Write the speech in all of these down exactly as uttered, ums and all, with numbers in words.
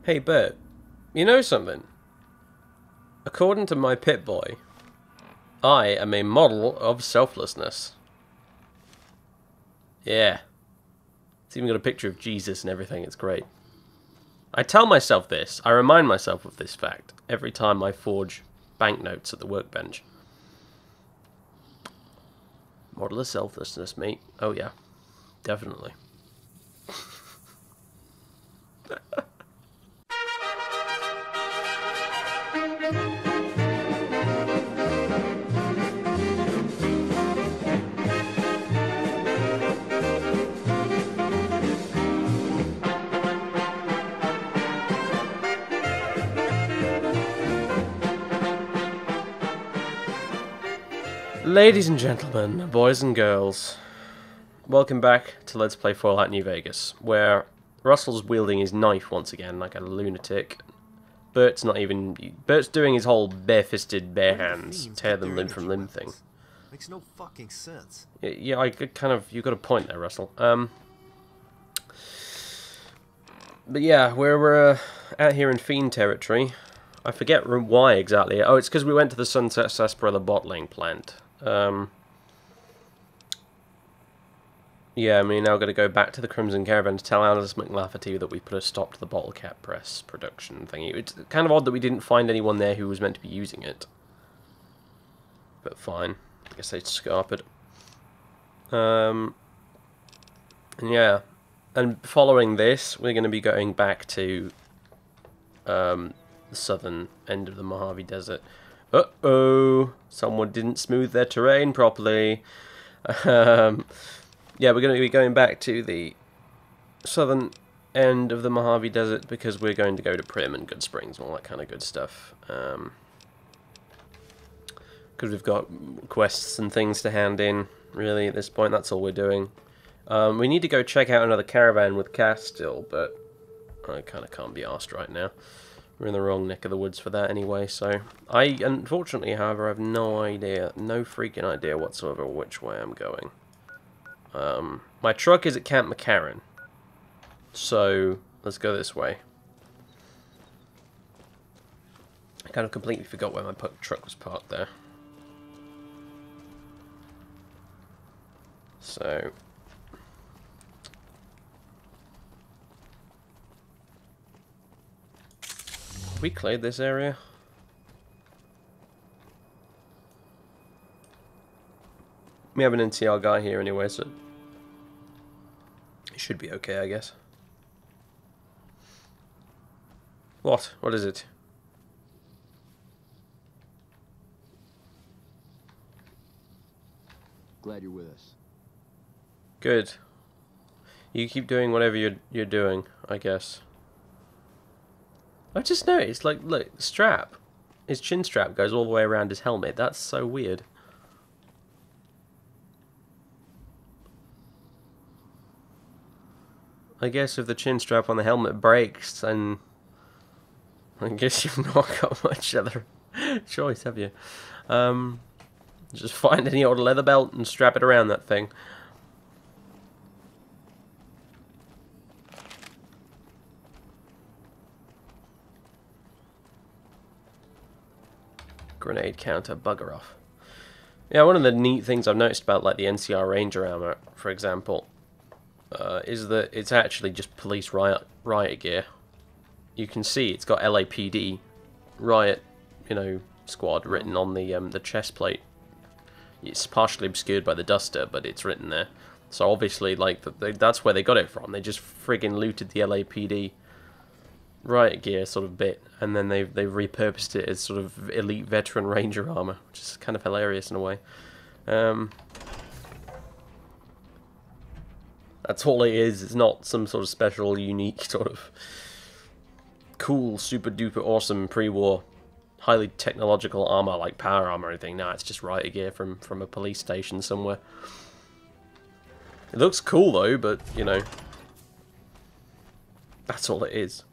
Hey Bert, you know something? According to my Pip-Boy, I am a model of selflessness. Yeah. It's even got a picture of Jesus and everything, it's great. I tell myself this, I remind myself of this fact, every time I forge banknotes at the workbench. Model of selflessness, mate. Oh yeah, definitely. Ladies and gentlemen, boys and girls, welcome back to Let's Play Fallout New Vegas, where Russell's wielding his knife once again like a lunatic. Bert's not even... Bert's doing his whole bare-fisted, bare hands, tear them limb from limb thing. Makes no fucking sense. Yeah, I kind of... You got a point there, Russell. Um... But yeah, we're uh, out here in Fiend territory. I forget why exactly. Oh, it's because we went to the Sunset Sarsaparilla bottling plant. Um, yeah, we're now going to go back to the Crimson Caravan to tell Alice McLafferty that we put a stop to the bottle cap press production thingy. It's kind of odd that we didn't find anyone there who was meant to be using it. But fine. I guess they'd scarp it. Um, and yeah. And following this, we're going to be going back to um, the southern end of the Mojave Desert. Uh-oh! Someone didn't smooth their terrain properly. Um, yeah, we're going to be going back to the southern end of the Mojave Desert because we're going to go to Primm and Good Springs and all that kind of good stuff. Um, because we've got quests and things to hand in, really, at this point. That's all we're doing. Um, we need to go check out another caravan with Cass still, but I kind of can't be asked right now. We're in the wrong neck of the woods for that anyway, so... I, unfortunately, however, have no idea, no freaking idea whatsoever which way I'm going. Um, my truck is at Camp McCarran, so let's go this way. I kind of completely forgot where my truck was parked there. So... we cleared this area? We have an N C R guy here anyway, so it should be okay, I guess. What? What is it? Glad you're with us. Good. You keep doing whatever you're you're doing, I guess. I just noticed, like, look, the strap, his chin strap goes all the way around his helmet. That's so weird. I guess if the chin strap on the helmet breaks, then I guess you've not got much other choice, have you? Um, just find any old leather belt and strap it around that thing. Grenade counter, bugger off. Yeah, one of the neat things I've noticed about like the N C R Ranger armor, for example, uh, is that it's actually just police riot riot gear. You can see it's got L A P D riot, you know, squad written on the um, the chest plate. It's partially obscured by the duster, but it's written there. So obviously, like they, that's where they got it from. They just friggin' looted the L A P D riot gear sort of bit, and then they've they've repurposed it as sort of elite veteran ranger armor, which is kind of hilarious in a way. Um, that's all it is. It's not some sort of special, unique, sort of cool, super duper awesome pre-war, highly technological armor like power armor or anything. No, it's just riot gear from from a police station somewhere. It looks cool though, but you know, that's all it is.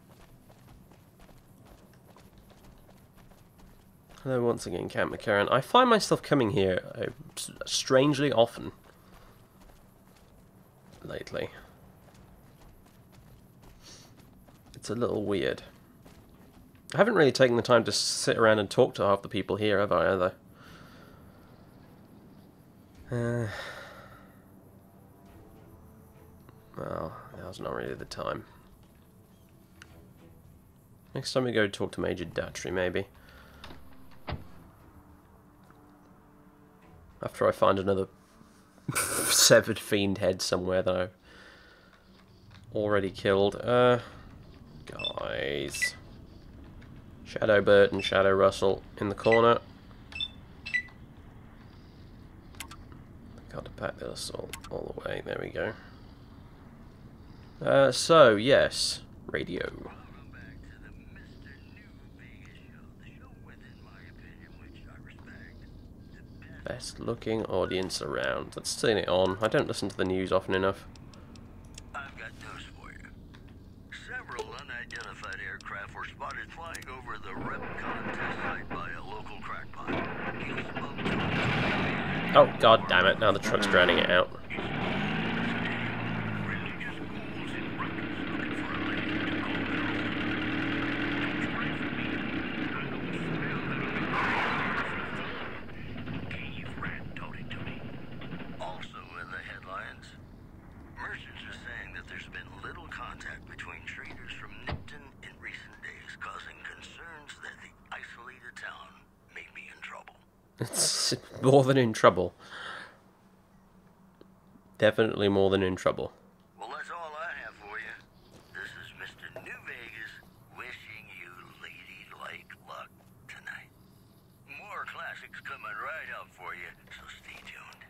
Hello once again, Camp McCarran. I find myself coming here uh, strangely often lately. It's a little weird. I haven't really taken the time to sit around and talk to half the people here, have I, either? Uh, well, now's not really the time. Next time we go talk to Major Datry, maybe. After I find another severed fiend head somewhere that I've already killed. Uh, guys. Shadowbert and Shadow Russell in the corner. Got to pack this all, all the way. There we go. Uh, so, yes. Radio. Best looking audience around. Let's turn it on. I don't listen to the news often enough. I've got news for you. Several unidentified aircraft were spotted flying over the Repcon test site by a local crackpot. He spoke to us. Oh, god damn it. Now the truck's drowning it out. Religious ghouls in Rutgers looking for a lady to call their own. Cave rat told it to me. Also in the headlines, merchants are saying that there's been little contact between traders from Nipton in recent days, causing concerns that the isolated town may be in trouble. It's more than in trouble. Definitely more than in trouble. Well, that's all I have for you. This is Mister New Vegas wishing you ladylike luck tonight. More classics coming right up for you, so stay tuned.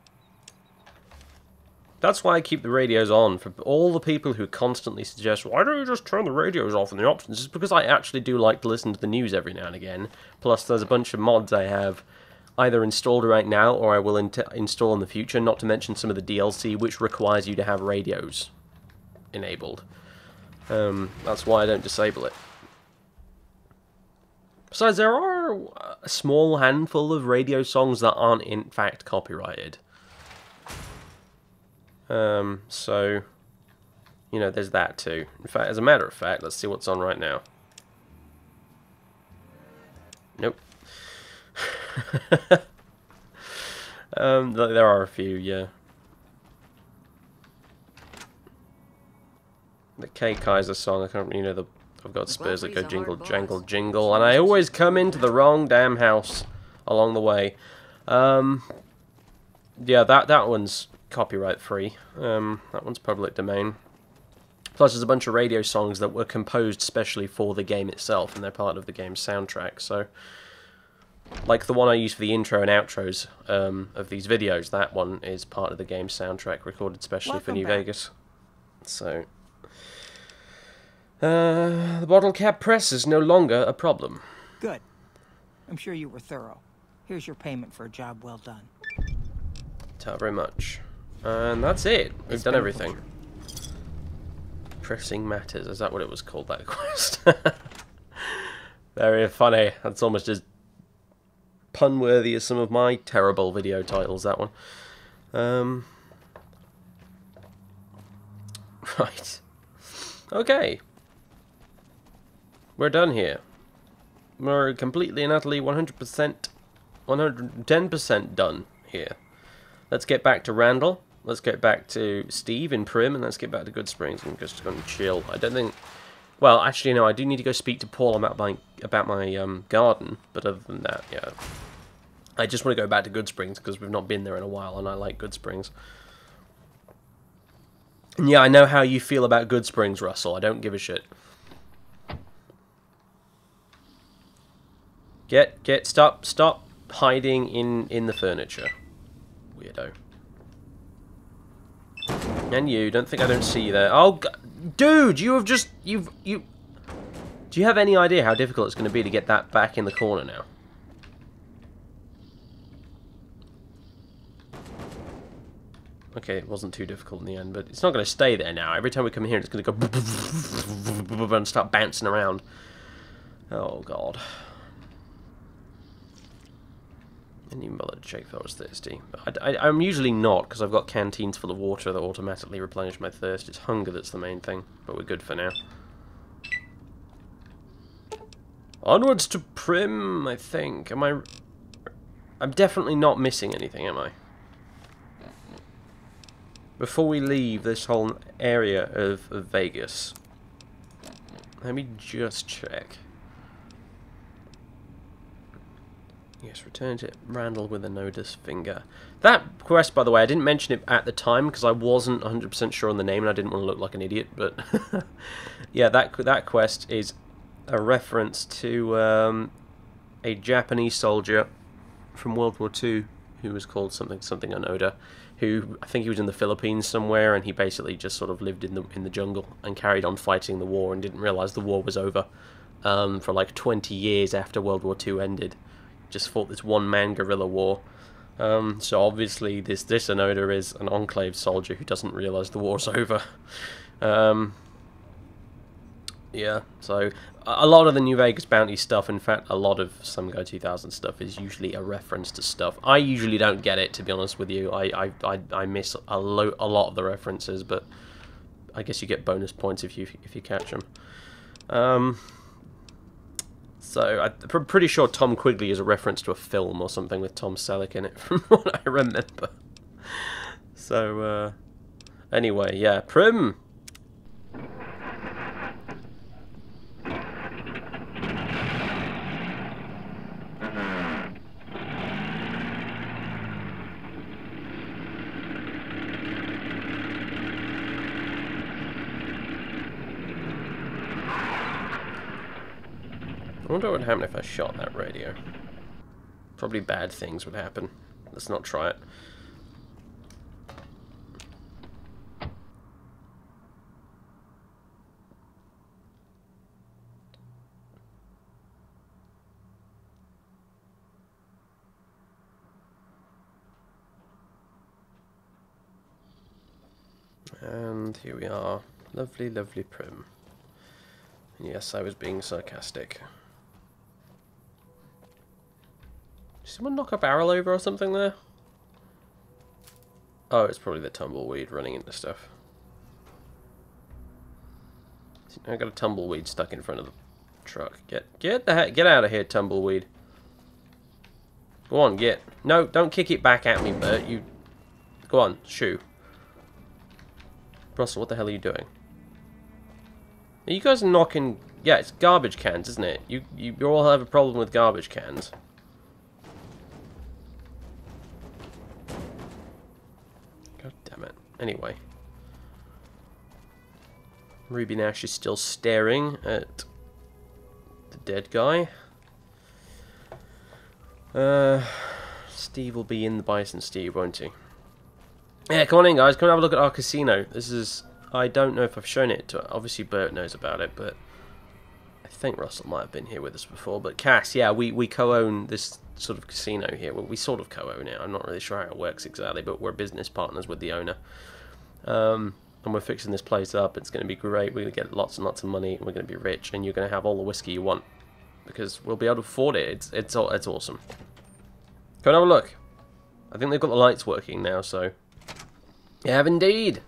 That's why I keep the radios on. For all the people who constantly suggest, why don't you just turn the radios off in the options? It's because I actually do like to listen to the news every now and again. Plus, there's a bunch of mods I have either installed right now or I will in install in the future, not to mention some of the D L C which requires you to have radios enabled. Um, that's why I don't disable it. Besides, there are a small handful of radio songs that aren't in fact copyrighted. Um, so, you know, there's that too. In fact, as a matter of fact, let's see what's on right now. Nope. um, th there are a few, yeah. The K Kaiser song, I can't, you know, the I've got spurs that go jingle, jangle, jingle, and I always come into the wrong damn house along the way. Um, yeah, that that one's copyright free. Um, that one's public domain. Plus, there's a bunch of radio songs that were composed specially for the game itself, and they're part of the game's soundtrack. So, like the one I use for the intro and outros um, of these videos, that one is part of the game's soundtrack, recorded specially Welcome for New back. Vegas. So, uh, the bottle cap press is no longer a problem. Good. I'm sure you were thorough. Here's your payment for a job well done. Thank you very much. And that's it. We've It's done been a everything. pleasure. Pressing matters. Is that what it was called, that quest? Very funny. That's almost as pun-worthy as some of my terrible video titles, that one. Um, right. Okay. We're done here. We're completely and utterly one hundred percent, one hundred ten percent done here. Let's get back to Randall. Let's get back to Steve in Prim, and let's get back to Good Springs and just go and chill. I don't think... Well, actually, no, I do need to go speak to Paul about my, about my um, garden, but other than that, yeah. I just want to go back to Good Springs, because we've not been there in a while, and I like Good Springs. And yeah, I know how you feel about Good Springs, Russell. I don't give a shit. Get, get, stop, stop hiding in, in the furniture. Weirdo. And you, don't think I don't see you there. Oh, God. Dude, you have just, you've, you... Do you have any idea how difficult it's going to be to get that back in the corner now? Okay, it wasn't too difficult in the end, but it's not going to stay there now. Every time we come in here, it's going to go and start bouncing around. Oh, God. I didn't even bother to check if I was thirsty. I, I, I'm usually not, because I've got canteens full of water that automatically replenish my thirst. It's hunger that's the main thing, but we're good for now. Onwards to Prim, I think. Am I... I'm definitely not missing anything, am I? Before we leave this whole area of, of Vegas, let me just check. Yes, return to Randall with a Nodus finger. That quest, by the way, I didn't mention it at the time because I wasn't one hundred percent sure on the name and I didn't want to look like an idiot, but yeah, that that quest is a reference to um, a Japanese soldier from World War Two who was called something something Onoda, who I think he was in the Philippines somewhere, and he basically just sort of lived in the in the jungle and carried on fighting the war and didn't realize the war was over um, for like twenty years after World War Two ended. Just fought this one-man guerrilla war. Um, so obviously this this Onoda is an Enclave soldier who doesn't realize the war's over. Um, yeah, so a lot of the New Vegas bounty stuff, in fact, a lot of Some Guy two thousand stuff is usually a reference to stuff. I usually don't get it, to be honest with you. I I I, I miss a, lo a lot of the references, but I guess you get bonus points if you if you catch them. Um, so I'm pretty sure Tom Quigley is a reference to a film or something with Tom Selleck in it, from what I remember. So uh, anyway, yeah, Prim. I wonder what would happen if I shot that radio. Probably bad things would happen. Let's not try it. And here we are. Lovely, lovely Prim. And yes, I was being sarcastic. Did someone knock a barrel over or something there? Oh, it's probably the tumbleweed running into stuff. I got a tumbleweed stuck in front of the truck. Get get the heck, get out of here, tumbleweed. Go on, get. No, don't kick it back at me, Bert. You go on, shoo. Russell, what the hell are you doing? Are you guys knocking? Yeah, it's garbage cans, isn't it? You you, you all have a problem with garbage cans. God damn it. Anyway. Ruby Nash is still staring at the dead guy. Uh, Steve will be in the Bison Steve, won't he? Yeah, come on in, guys. Come and have a look at our casino. This is... I don't know if I've shown it to... Obviously, Bert knows about it, but... I think Russell might have been here with us before. But Cass, yeah, we, we co-own this sort of casino here. Well, we sort of co-own it. I'm not really sure how it works exactly, but we're business partners with the owner. Um, and we're fixing this place up. It's going to be great. We're going to get lots and lots of money. And we're going to be rich. And you're going to have all the whiskey you want. Because we'll be able to afford it. It's, it's, it's awesome. Go and have a look. I think they've got the lights working now, so... You have indeed.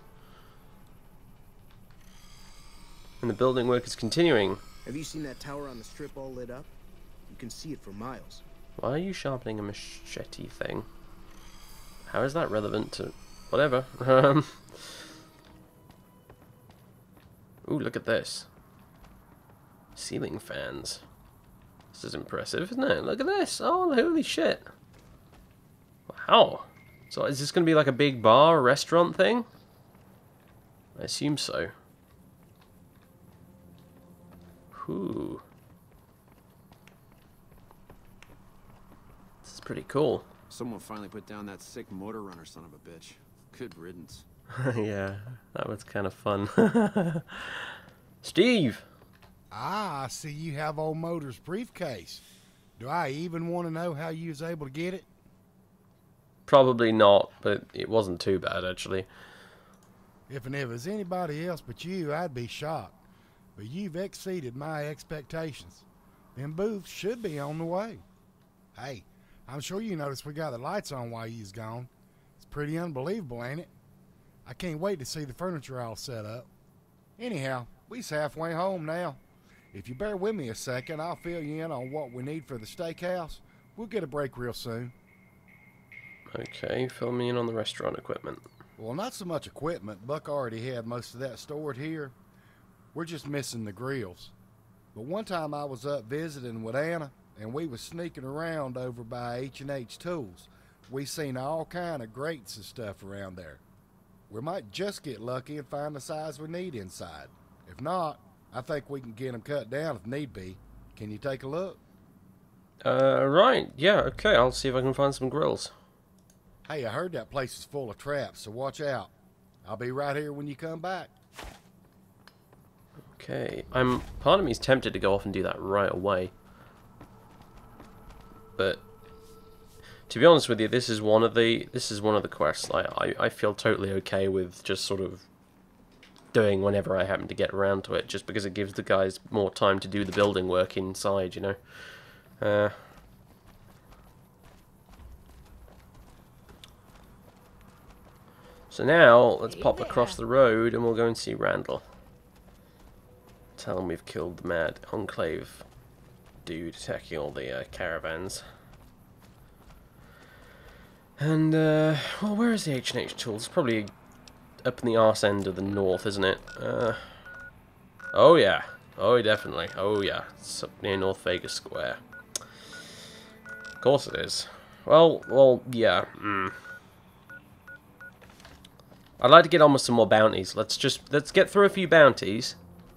And the building work is continuing. Have you seen that tower on the strip all lit up? You can see it for miles. Why are you sharpening a machete thing? How is that relevant to... Whatever. Um. Ooh, look at this. Ceiling fans. This is impressive, isn't it? Look at this. Oh, holy shit. Wow. So is this going to be like a big bar, a restaurant thing? I assume so. Whew. This is pretty cool. Someone finally put down that sick motor runner son of a bitch. Good riddance. Yeah, that was kind of fun. Steve! Ah, I see you have old Motor's briefcase. Do I even want to know how you was able to get it? Probably not, but it wasn't too bad, actually. If and if it was anybody else but you, I'd be shocked. But you've exceeded my expectations. Them booths should be on the way. Hey, I'm sure you noticed we got the lights on while you's gone. It's pretty unbelievable, ain't it? I can't wait to see the furniture all set up. Anyhow, we's halfway home now. If you bear with me a second, I'll fill you in on what we need for the steakhouse. We'll get a break real soon. Okay, fill me in on the restaurant equipment. Well, not so much equipment. Buck already had most of that stored here. We're just missing the grills. But one time I was up visiting with Anna, and we was sneaking around over by H and H Tools. We seen all kind of grates and stuff around there. We might just get lucky and find the size we need inside. If not, I think we can get them cut down if need be. Can you take a look? Uh, right. Yeah, okay. I'll see if I can find some grills. Hey, I heard that place is full of traps, so watch out. I'll be right here when you come back. Okay. I'm... Part of me is tempted to go off and do that right away. But... to be honest with you, this is one of the... This is one of the quests I, I, I feel totally okay with just sort of doing whenever I happen to get around to it, just because it gives the guys more time to do the building work inside, you know. Uh, so now, let's pop across the road and we'll go and see Randall. Tell him we've killed the mad Enclave dude attacking all the uh, caravans. And, uh, well, where is the H and H Tools? It's probably up in the arse end of the north, isn't it? Uh, oh, yeah. Oh, definitely. Oh, yeah. It's up near North Vegas Square. Of course it is. Well, well, yeah. Mm. I'd like to get on with some more bounties. Let's just, let's get through a few bounties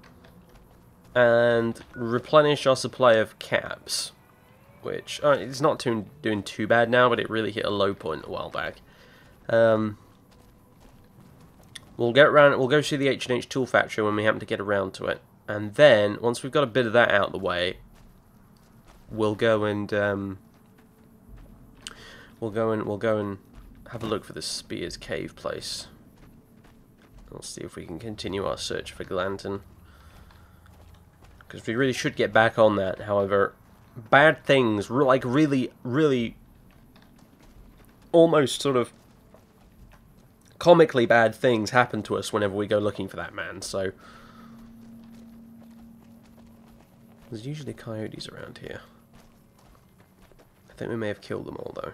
and replenish our supply of caps. Which, uh, it's not too, doing too bad now, but it really hit a low point a while back. Um, we'll get around, we'll go see the H and H Tool Factory when we happen to get around to it. And then, once we've got a bit of that out of the way, we'll go and, um, we'll go and, we'll go and have a look for this Spears Cave place. We'll see if we can continue our search for Glanton. Because we really should get back on that, however... Bad things, like really, really, almost sort of comically bad things happen to us whenever we go looking for that man, so... There's usually coyotes around here. I think we may have killed them all, though.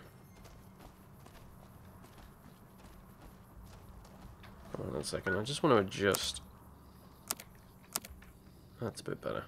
Hold on a second, I just want to adjust. That's a bit better.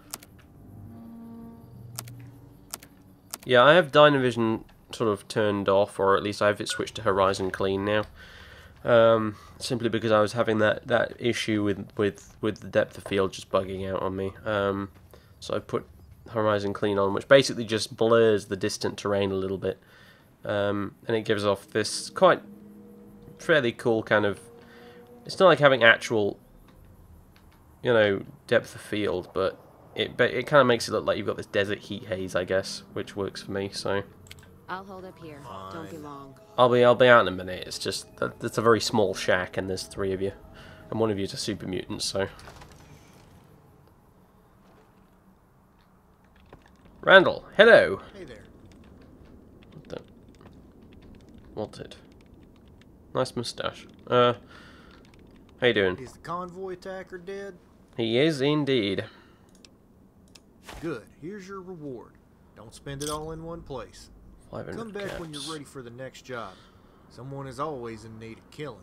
Yeah, I have Dynavision sort of turned off, or at least I have it switched to Horizon Clean now. Um, simply because I was having that, that issue with, with, with the depth of field just bugging out on me. Um, so I put Horizon Clean on, which basically just blurs the distant terrain a little bit. Um, and it gives off this quite fairly cool kind of... It's not like having actual, you know, depth of field, but... It but it kind of makes it look like you've got this desert heat haze, I guess, which works for me. So I'll hold up here. Fine. Don't be long. I'll be I'll be out in a minute. It's just that it's a very small shack, and there's three of you, and one of you is a super mutant. So Randall, hello. Hey there. What the? What's it? Nice mustache. Uh, how you doing? Is the convoy attacker dead? He is indeed. Good. Here's your reward. Don't spend it all in one place. five hundred Come back caps. when you're ready for the next job. Someone is always in need of killing.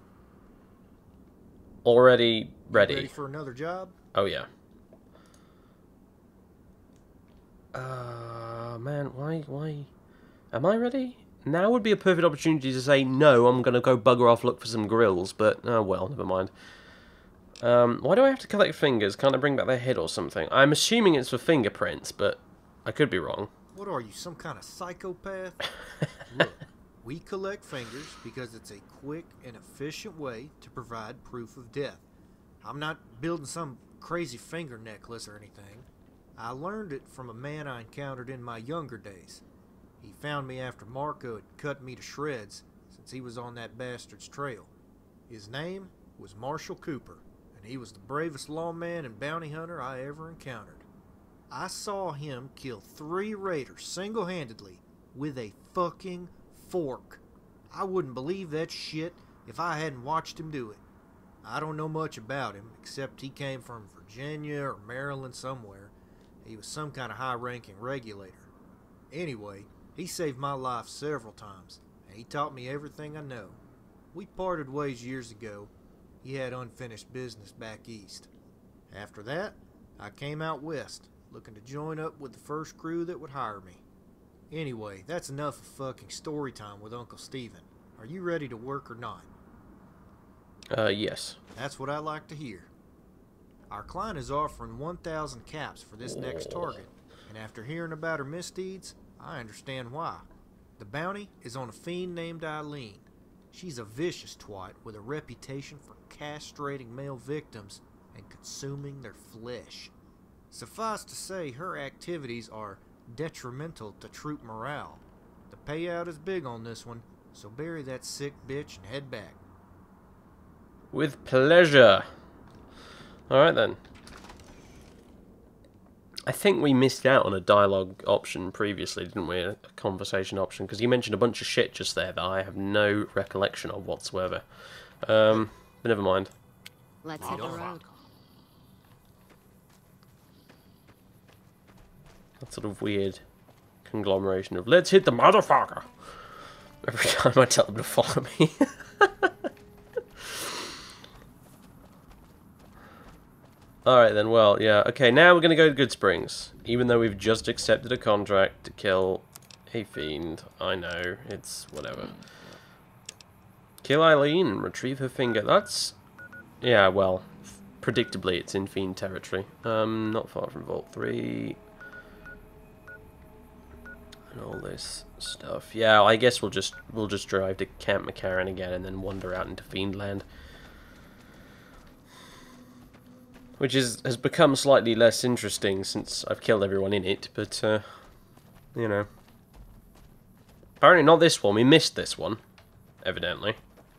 Already ready. Ready for another job? Oh yeah. Uh, man, why, why? Am I ready? Now would be a perfect opportunity to say, no, I'm going to go bugger off, look for some grills, but, oh well, never mind. Um, why do I have to collect fingers? Can't I bring back their head or something? I'm assuming it's for fingerprints, but I could be wrong. What are you, some kind of psychopath? Look, we collect fingers because it's a quick and efficient way to provide proof of death. I'm not building some crazy finger necklace or anything. I learned it from a man I encountered in my younger days. He found me after Marco had cut me to shreds since he was on that bastard's trail. His name was Marshall Cooper, and he was the bravest lawman and bounty hunter I ever encountered. I saw him kill three raiders single-handedly with a fucking fork. I wouldn't believe that shit if I hadn't watched him do it. I don't know much about him, except he came from Virginia or Maryland somewhere, He was some kind of high-ranking regulator. Anyway, he saved my life several times, and he taught me everything I know. We parted ways years ago. He had unfinished business back east. After that, I came out west, looking to join up with the first crew that would hire me. Anyway, that's enough of fucking story time with Uncle Stephen. Are you ready to work or not? Uh, yes. That's what I like to hear. Our client is offering one thousand caps for this next target, and after hearing about her misdeeds, I understand why. The bounty is on a fiend named Eileen. She's a vicious twat with a reputation for castrating male victims and consuming their flesh. Suffice to say, her activities are detrimental to troop morale. The payout is big on this one, so bury that sick bitch and head back. With pleasure. Alright then. I think we missed out on a dialogue option previously, didn't we? A conversation option, because you mentioned a bunch of shit just there that I have no recollection of whatsoever. Um, but never mind. Let's hit the road. That sort of weird conglomeration of let's hit the motherfucker every time I tell them to follow me. Alright then, well, yeah. Okay, now we're going to go to Goodsprings. Even though we've just accepted a contract to kill a fiend. I know, it's whatever. Kill Eileen, retrieve her finger. That's... yeah, well, predictably it's in fiend territory. Um, not far from Vault three. And all this stuff. Yeah, I guess we'll just we'll just drive to Camp McCarran again and then wander out into Fiendland. Which is has become slightly less interesting since I've killed everyone in it, but, uh, you know. Apparently not this one, we missed this one, evidently.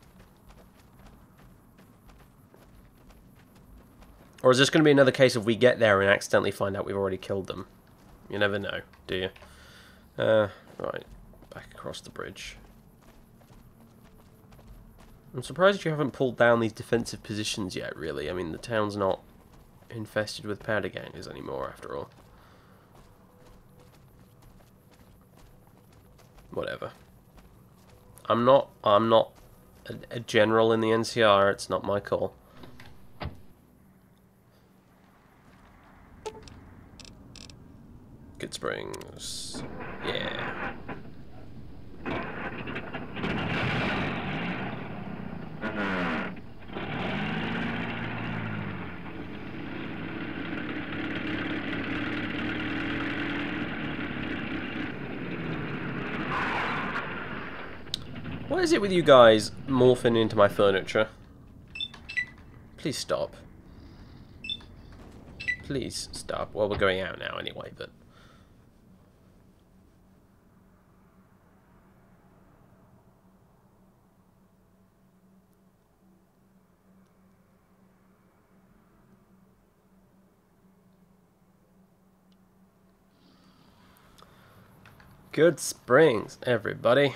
Or is this going to be another case of we get there and accidentally find out we've already killed them? You never know, do you? Uh, right, back across the bridge. I'm surprised you haven't pulled down these defensive positions yet, really. I mean, the town's not infested with powder gangers anymore, after all. Whatever. I'm not, I'm not a, a general in the N C R, it's not my call. Goodsprings. Yeah. What is it with you guys morphing into my furniture? Please stop. Please stop. Well, we're going out now anyway, but... Goodsprings, everybody.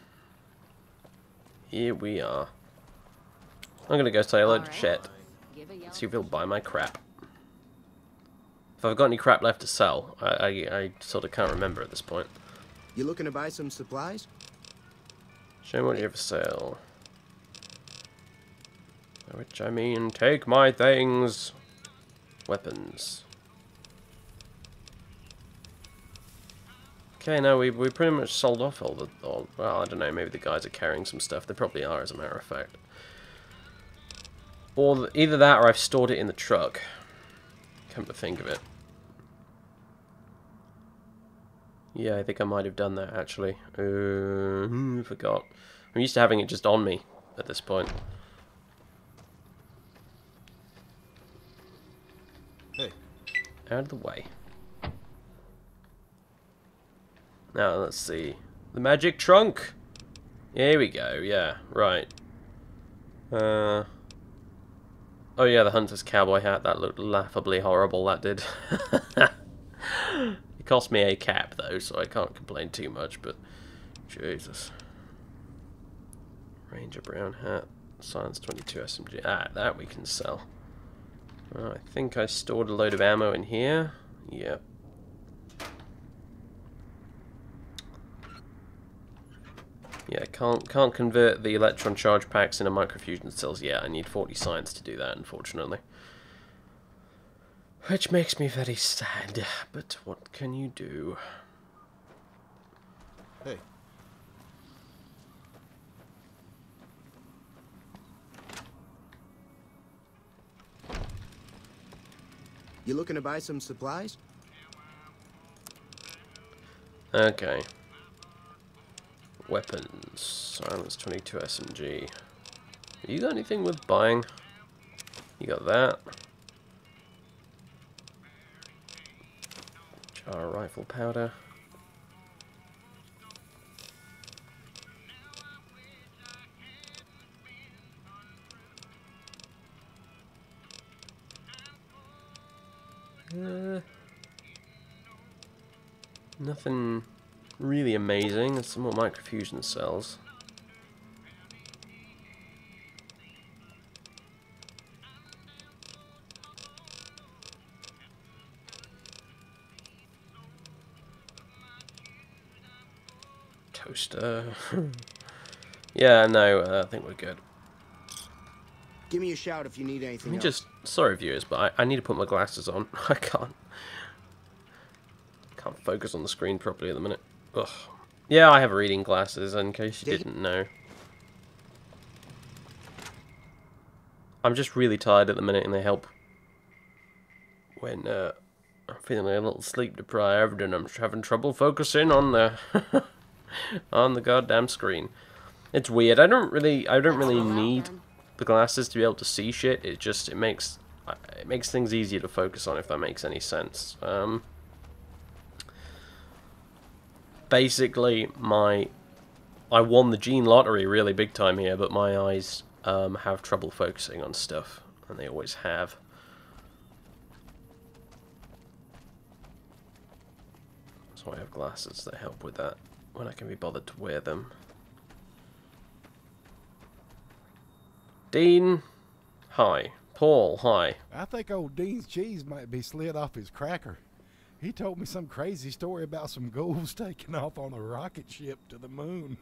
Here we are. I'm gonna go say hello to Chet. See if he'll buy my crap. If I've got any crap left to sell, I, I, I sort of can't remember at this point. You looking to buy some supplies? Show me what you have for sale. By which I mean, take my things. Weapons. Okay, no, we we pretty much sold off all the... All, well, I don't know, maybe the guys are carrying some stuff. They probably are, as a matter of fact. Or the, either that or I've stored it in the truck. Come to think of it. Yeah, I think I might have done that, actually. Uh, forgot. I'm used to having it just on me at this point. Hey. Out of the way. Now, let's see. The magic trunk! Here we go, yeah, right. Uh... Oh yeah, the hunter's cowboy hat, that looked laughably horrible, that did. It cost me a cap, though, so I can't complain too much, but... Jesus. Ranger brown hat. Science twenty-two S M G. Ah, that we can sell. Oh, I think I stored a load of ammo in here. Yeah. Yeah, can't can't convert the electron charge packs into microfusion cells yet. I need forty science to do that, unfortunately. Which makes me very sad, but what can you do? Hey. You looking to buy some supplies? Okay. Weapons. Silence twenty-two S M G. You got anything with buying? You got that. Jar of rifle powder. Uh, nothing really amazing. There's some more microfusion cells. Toaster. Yeah, no, uh, I think we're good. Give me a shout if you need anything Let me else. just, sorry viewers, but I, I need to put my glasses on. I can't. Can't focus on the screen properly at the minute. Ugh. Yeah, I have reading glasses, in case you Did- didn't know. I'm just really tired at the minute, and they help when uh, I'm feeling a little sleep deprived, and I'm having trouble focusing on the on the goddamn screen. It's weird. I don't really, I don't really need the glasses to be able to see shit. It just, it makes, it makes things easier to focus on, if that makes any sense. Um, basically, my, I won the gene lottery really big time here, but my eyes um, have trouble focusing on stuff, and they always have. So I have glasses that help with that when I can be bothered to wear them. Dean, hi. Paul, hi. I think old Dean's cheese might be slid off his cracker. He told me some crazy story about some ghouls taking off on a rocket ship to the moon.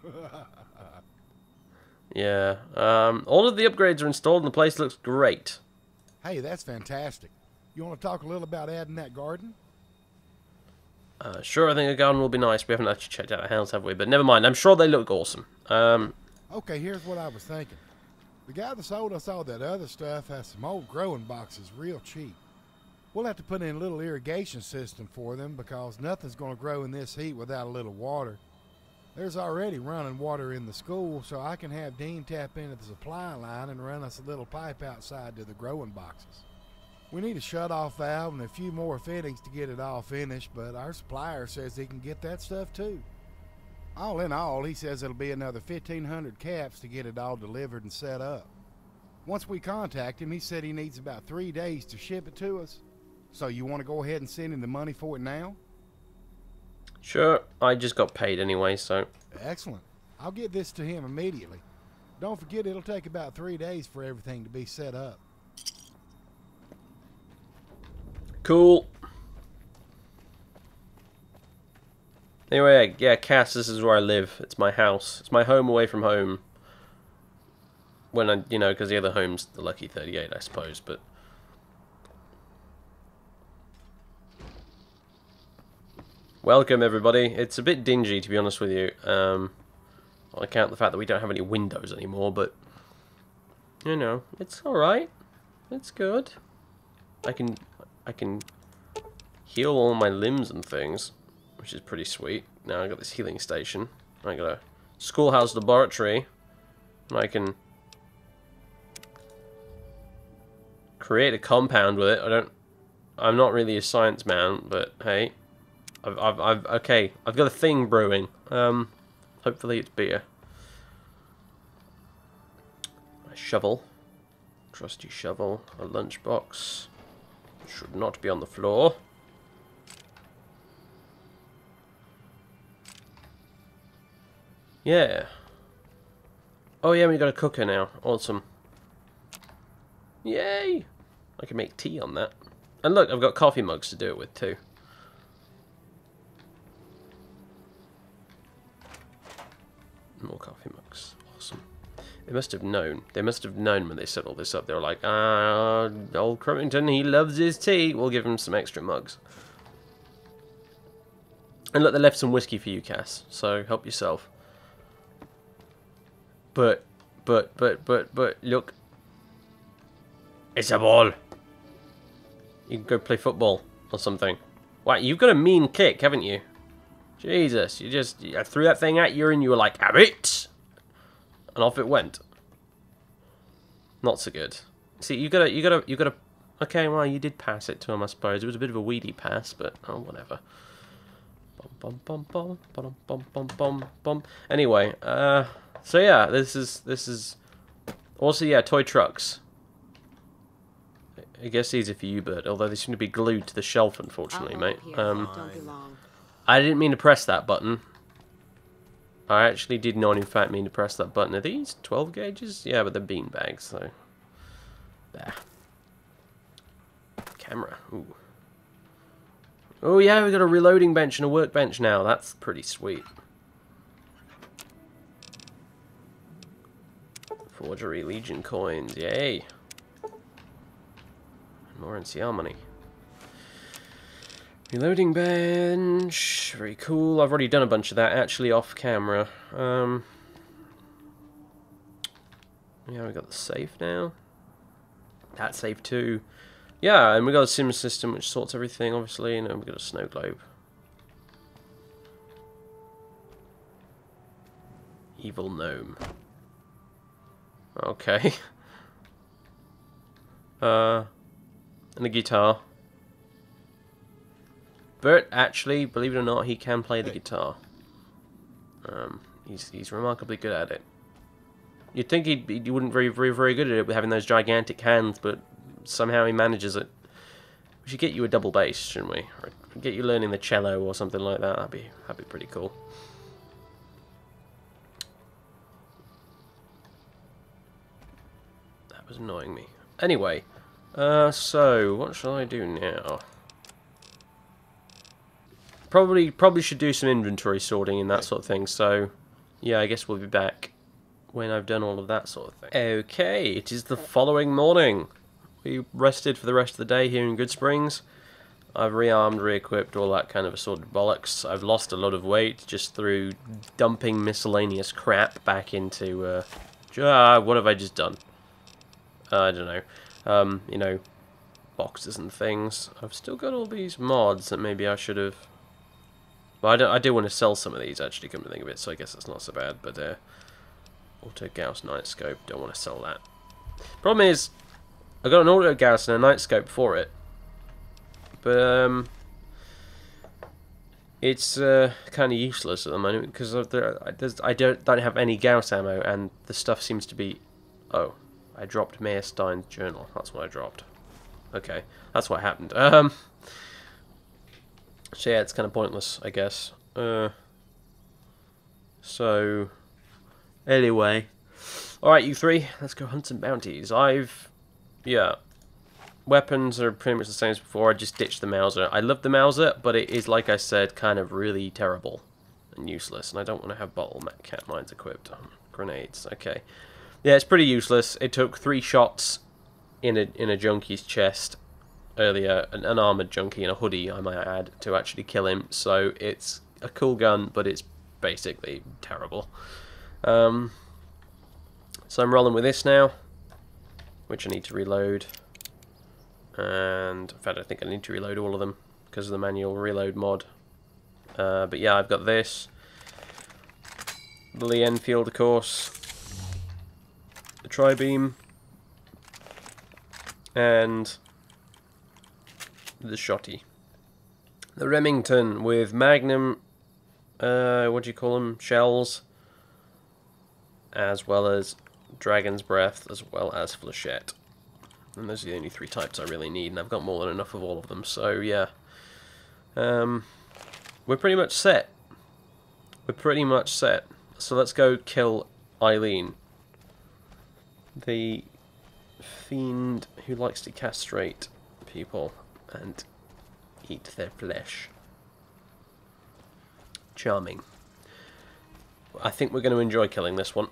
Yeah, um, all of the upgrades are installed and the place looks great. Hey, that's fantastic. You want to talk a little about adding that garden? Uh, sure, I think a garden will be nice. We haven't actually checked out the house, have we? But never mind, I'm sure they look awesome. Um, Okay, here's what I was thinking. The guy that sold us all that other stuff has some old growing boxes real cheap. We'll have to put in a little irrigation system for them because nothing's going to grow in this heat without a little water. There's already running water in the school, so I can have Dean tap into the supply line and run us a little pipe outside to the growing boxes. We need a shut-off valve and a few more fittings to get it all finished, but our supplier says he can get that stuff too. All in all, he says it'll be another fifteen hundred caps to get it all delivered and set up. Once we contact him, he said he needs about three days to ship it to us. So you want to go ahead and send him the money for it now? sure, I just got paid anyway, so... Excellent. I'll get this to him immediately. Don't forget it'll take about three days for everything to be set up. Cool. Anyway, yeah, Cass, this is where I live. It's my house. It's my home away from home. When I, you know, because the other home's the Lucky thirty-eight, I suppose, but... Welcome, everybody. It's a bit dingy, to be honest with you. Um, on account of the fact that we don't have any windows anymore, but... You know, it's alright. It's good. I can... I can heal all my limbs and things, which is pretty sweet. Now I got this healing station. I got a schoolhouse laboratory, and I can create a compound with it. I don't. I'm not really a science man, but hey, I've, I've, I've okay. I've got a thing brewing. Um, hopefully it's beer. A shovel, trusty shovel, a lunchbox. Should not be on the floor. Yeah. Oh yeah, we got a cooker now. Awesome. Yay! I can make tea on that. And look, I've got coffee mugs to do it with too. More coffee mugs. Awesome. They must have known. They must have known when they set all this up. They were like, ah, old Crummington, he loves his tea. We'll give him some extra mugs. And look, they left some whiskey for you, Cass. So help yourself. But, but, but, but, but, look. It's a ball. You can go play football or something. Wow, you've got a mean kick, haven't you? Jesus, you just I threw that thing at you and you were like, have it! And off it went. Not so good. See, you gotta, you gotta, you gotta. Okay, well, you did pass it to him, I suppose. It was a bit of a weedy pass, but oh, whatever. Bum bum bum bum bum bum bum bum. Anyway, uh, so yeah, this is this is also yeah, toy trucks. I guess easy for you, Bert. Although they seem to be glued to the shelf, unfortunately, I'll mate. hold here. Um, Don't be long. I didn't mean to press that button. I actually did not, in fact, mean to press that button. Are these twelve gauges? Yeah, but they're bean bags, so... There. Camera. Ooh. Oh, yeah, we've got a reloading bench and a workbench now. That's pretty sweet. Forgery Legion coins. Yay. More N C R money. Reloading bench, very cool. I've already done a bunch of that actually off camera. Um, yeah, we got the safe now. That safe too. Yeah, and we got a sim system which sorts everything, obviously, and then we got a snow globe. Evil gnome. Okay. uh, and a guitar. Bert, actually, believe it or not, he can play the guitar. Um, he's he's remarkably good at it. You'd think he'd be, he wouldn't be very, very, very good at it with having those gigantic hands, but somehow he manages it. We should get you a double bass, shouldn't we? Or get you learning the cello or something like that. That'd be that'd be pretty cool. That was annoying me. Anyway, uh, so what shall I do now? Probably, probably should do some inventory sorting and that sort of thing. So, yeah, I guess we'll be back when I've done all of that sort of thing. Okay, it is the following morning. We rested for the rest of the day here in Goodsprings. I've rearmed, re-equipped, all that kind of assorted bollocks. I've lost a lot of weight just through dumping miscellaneous crap back into. Uh, uh, what have I just done? Uh, I don't know. Um, you know, boxes and things. I've still got all these mods that maybe I should have. Well, I, don't, I do want to sell some of these, actually, come to think of it, so I guess that's not so bad, but, uh, Auto Gauss Night Scope, don't want to sell that. Problem is, I got an Auto Gauss and a Night Scope for it, but, um, it's, uh, kind of useless at the moment, because of the, I don't, don't have any Gauss ammo, and the stuff seems to be, oh, I dropped Mayor Stein's journal, that's what I dropped. Okay, that's what happened. Um... So yeah, it's kind of pointless, I guess. Uh, so, anyway. Alright, you three, let's go hunt some bounties. I've, yeah, weapons are pretty much the same as before. I just ditched the Mauser. I love the Mauser, but it is, like I said, kind of really terrible and useless. And I don't want to have bottle cat mines equipped. Um, grenades, okay. Yeah, it's pretty useless. It took three shots in a, in a junkie's chest earlier, an unarmored junkie in a hoodie, I might add, to actually kill him. So it's a cool gun, but it's basically terrible. Um, so I'm rolling with this now, which I need to reload. And in fact, I think I need to reload all of them because of the manual reload mod. Uh, but yeah, I've got this. The Lee Enfield, of course. The Tri-Beam. And the Shotty. The Remington with Magnum, uh, what do you call them, shells, as well as Dragon's Breath, as well as Flechette. And those are the only three types I really need, and I've got more than enough of all of them, so yeah. Um, we're pretty much set. We're pretty much set. So let's go kill Eileen, the fiend who likes to castrate people and eat their flesh. Charming. I think we're going to enjoy killing this one.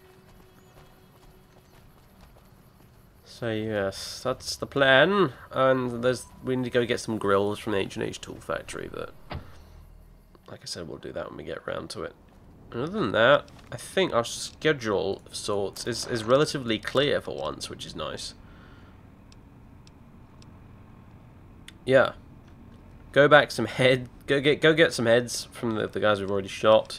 So yes, that's the plan. And there's we need to go get some grills from the H and H Tool Factory. That, like I said, we'll do that when we get around to it. And other than that, I think our schedule of sorts is is relatively clear for once, which is nice. Yeah. Go back some head. Go get go get some heads from the, the guys we've already shot.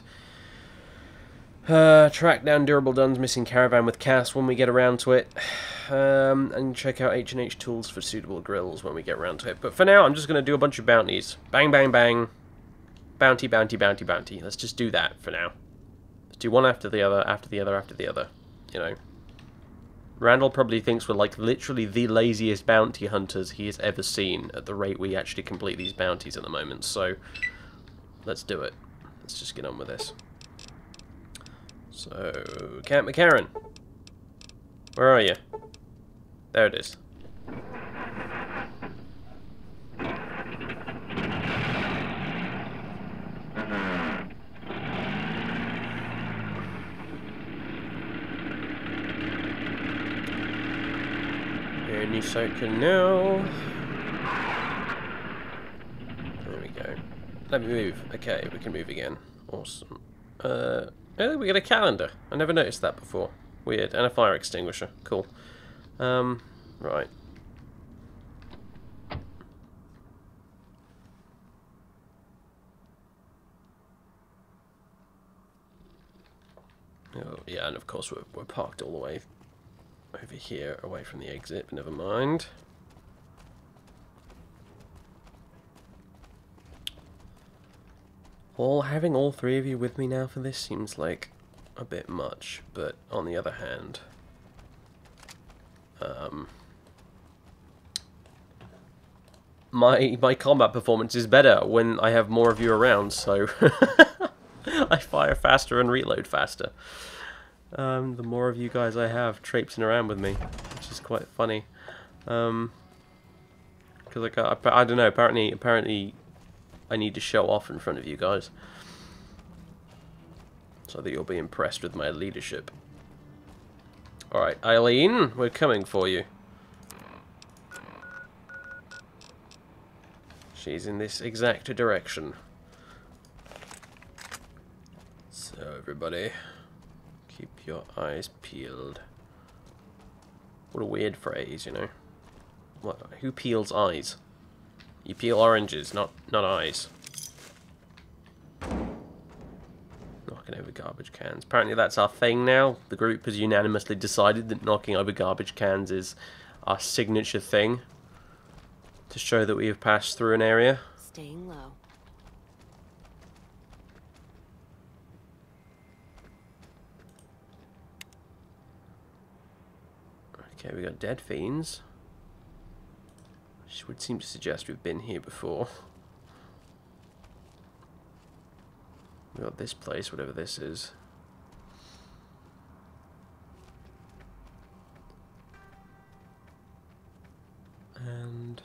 Uh, track down Durable Dunn's missing caravan with Cass when we get around to it. Um, and check out H and H Tools for suitable grills when we get around to it. But for now, I'm just going to do a bunch of bounties. Bang, bang, bang. Bounty, bounty, bounty, bounty. Let's just do that for now. Let's do one after the other, after the other, after the other. You know. Randall probably thinks we're like literally the laziest bounty hunters he has ever seen at the rate we actually complete these bounties at the moment. So, let's do it. Let's just get on with this. So, Camp McCarran. Where are you? There it is. Any second now. There we go. Let me move. Okay, we can move again. Awesome. Uh, oh, we got a calendar. I never noticed that before. Weird. And a fire extinguisher. Cool. Um, right. Oh, yeah, and of course we're, we're parked all the way over here, away from the exit, but never mind. All having all three of you with me now for this seems like a bit much, but on the other hand, um, my my combat performance is better when I have more of you around, so I fire faster and reload faster. Um, the more of you guys I have traipsing around with me, which is quite funny. Um, because like I, I don't know, apparently apparently I need to show off in front of you guys, so that you'll be impressed with my leadership. Alright, Eileen, we're coming for you. She's in this exact direction. So everybody, keep your eyes peeled. What a weird phrase, you know. What? Who peels eyes? You peel oranges, not not eyes. Knocking over garbage cans. Apparently that's our thing now. The group has unanimously decided that knocking over garbage cans is our signature thing to show that we have passed through an area. Staying low. Okay, we got dead fiends. Which would seem to suggest we've been here before. We got this place, whatever this is. And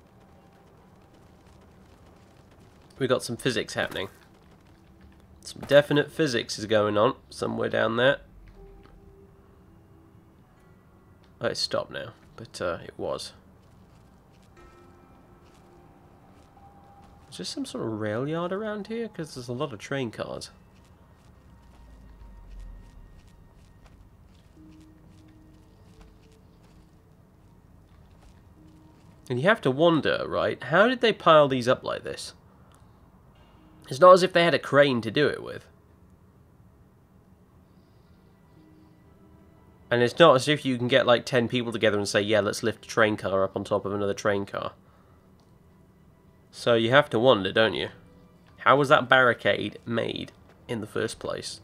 we got some physics happening. Some definite physics is going on somewhere down there. Oh, it's stopped now, but uh, it was. Is there some sort of rail yard around here? Because there's a lot of train cars. And you have to wonder, right, how did they pile these up like this? It's not as if they had a crane to do it with. And it's not as if you can get like ten people together and say, yeah, let's lift a train car up on top of another train car. So you have to wonder, don't you? How was that barricade made in the first place?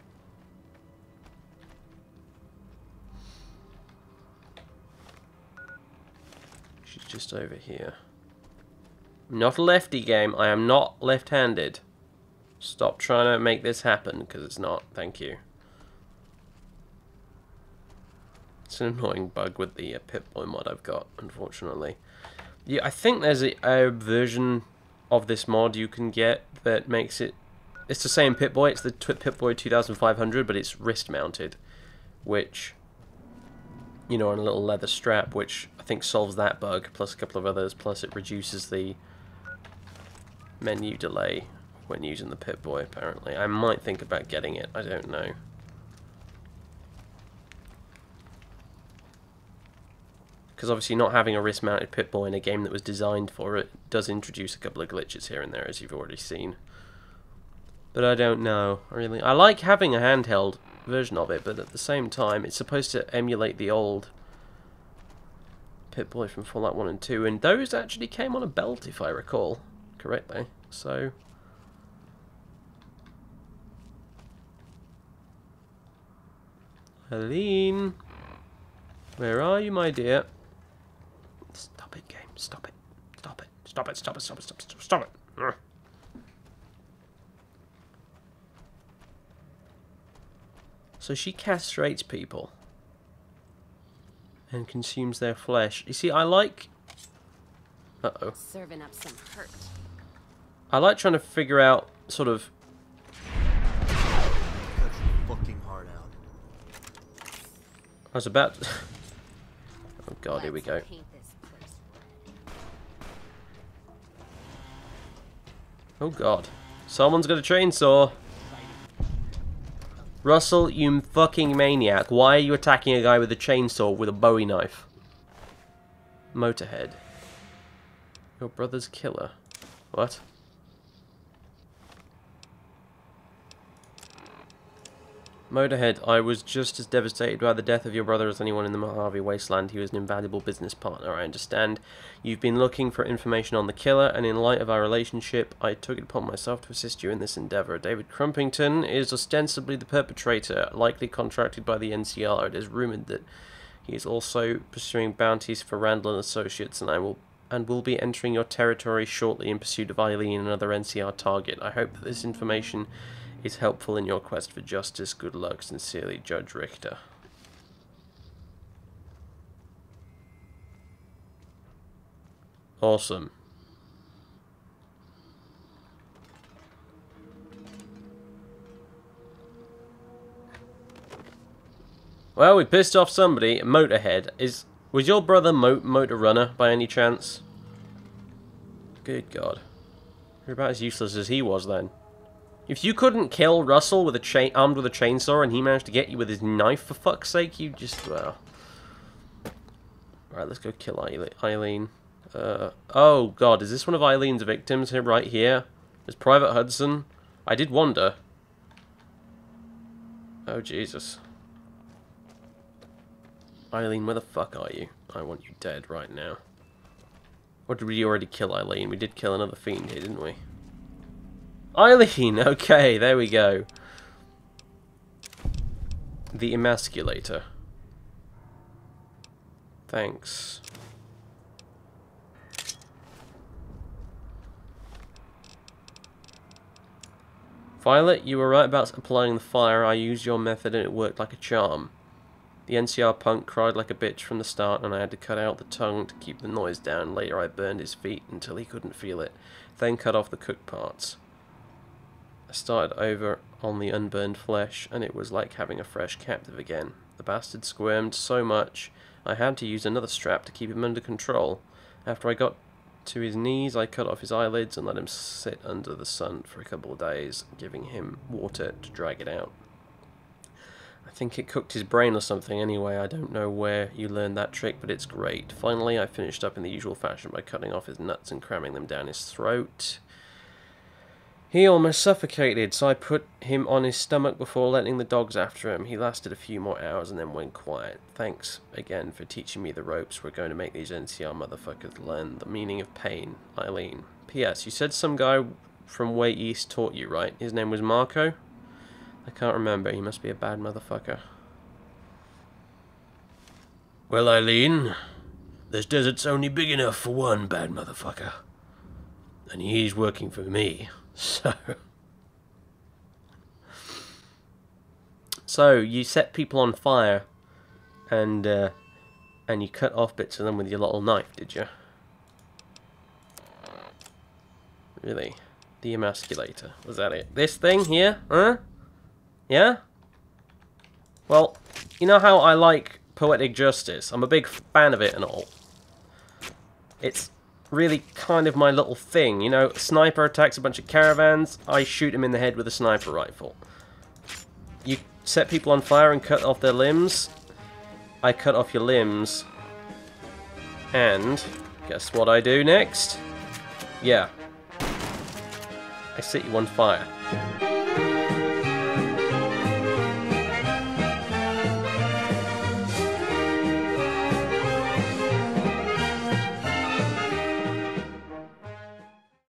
She's just over here. Not a lefty game. I am not left-handed. Stop trying to make this happen, because it's not. Thank you. It's an annoying bug with the uh, Pip-Boy mod I've got, unfortunately. Yeah, I think there's a, a version of this mod you can get that makes it it's the same Pip-Boy. It's the Pip-Boy two thousand five hundred, but it's wrist mounted, which, you know, on a little leather strap, which I think solves that bug, plus a couple of others, plus it reduces the menu delay when using the Pip-Boy, apparently. I might think about getting it, I don't know. Because obviously not having a wrist-mounted Pip-Boy in a game that was designed for it does introduce a couple of glitches here and there, as you've already seen. But I don't know, really. I like having a handheld version of it, but at the same time, it's supposed to emulate the old Pip-Boy from Fallout one and two, and those actually came on a belt, if I recall correctly. So, Eileen, where are you, my dear? Stop it, game. Stop it. Stop it. Stop it. Stop it. Stop it. Stop it. Stop it. Stop it. Ugh. So she castrates people and consumes their flesh. You see, I like... Uh-oh. Serving up some hurt. I like trying to figure out, sort of... Cut your fucking heart out. I was about to... Oh god, here we go. Oh god. Someone's got a chainsaw. Russell, you fucking maniac. Why are you attacking a guy with a chainsaw with a Bowie knife? Motorhead. Your brother's killer. What? Motorhead, I was just as devastated by the death of your brother as anyone in the Mojave Wasteland. He was an invaluable business partner, I understand. You've been looking for information on the killer, and in light of our relationship, I took it upon myself to assist you in this endeavour. David Crumpington is ostensibly the perpetrator, likely contracted by the N C R. It is rumoured that he is also pursuing bounties for Randall and Associates, and I will and will be entering your territory shortly in pursuit of Eileen, another N C R target. I hope that this information is helpful in your quest for justice. Good luck. Sincerely, Judge Richter. Awesome. Well, we pissed off somebody. Motorhead. Is was your brother Mo Motor Runner by any chance? Good God. You're about as useless as he was then. If you couldn't kill Russell with a chain armed with a chainsaw and he managed to get you with his knife, for fuck's sake, you just, well... Alright, let's go kill Eileen. Uh, oh, God, is this one of Eileen's victims here, right here? There's Private Hudson. I did wonder. Oh, Jesus. Eileen, where the fuck are you? I want you dead right now. Or did we already kill Eileen? We did kill another fiend here, didn't we? Eileen! Okay, there we go. The Emasculator. Thanks. Violet, you were right about applying the fire. I used your method and it worked like a charm. The N C R punk cried like a bitch from the start and I had to cut out the tongue to keep the noise down. Later I burned his feet until he couldn't feel it, then cut off the cooked parts. I started over on the unburned flesh, and it was like having a fresh captive again. The bastard squirmed so much, I had to use another strap to keep him under control. After I got to his knees, I cut off his eyelids and let him sit under the sun for a couple of days, giving him water to drag it out. I think it cooked his brain or something anyway. I don't know where you learned that trick, but it's great. Finally, I finished up in the usual fashion by cutting off his nuts and cramming them down his throat. He almost suffocated, so I put him on his stomach before letting the dogs after him. He lasted a few more hours and then went quiet. Thanks again for teaching me the ropes. We're going to make these N C R motherfuckers learn the meaning of pain. Eileen. P S You said some guy from way east taught you, right? His name was Marco? I can't remember. He must be a bad motherfucker. Well, Eileen, this desert's only big enough for one bad motherfucker. And he's working for me. So, so you set people on fire, and uh, and you cut off bits of them with your little knife, did you? Really? The emasculator. Was that it? This thing here? Huh? Yeah? Well, you know how I like poetic justice? I'm a big fan of it and all. It's really kind of my little thing. You know, a sniper attacks a bunch of caravans, I shoot him in the head with a sniper rifle. You set people on fire and cut off their limbs, I cut off your limbs. And guess what I do next? Yeah. I set you on fire.